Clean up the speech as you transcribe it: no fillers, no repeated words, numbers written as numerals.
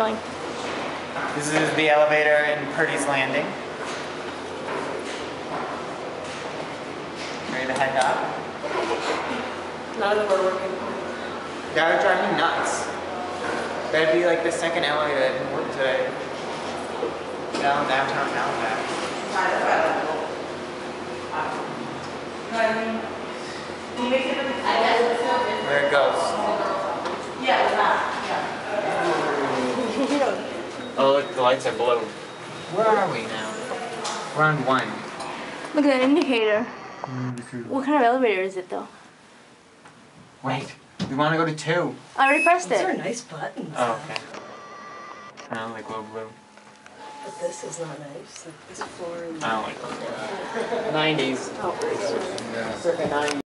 going. This is the elevator in Purdy's Landing. Ready to head up? None of them are working. That would drive me nuts. That'd be like the second elevator that didn't work today. Down downtown Halifax. There it goes. Oh look, the lights are blue. Where are we now? We're on 1. Look at that indicator. What kind of elevator is it though? Wait, we want to go to 2. I already pressed These are it. nice buttons. Oh, okay. I don't like low blue. But this is not nice. Like this floor. I don't like low blue. 90s. Oh, Circa 90s.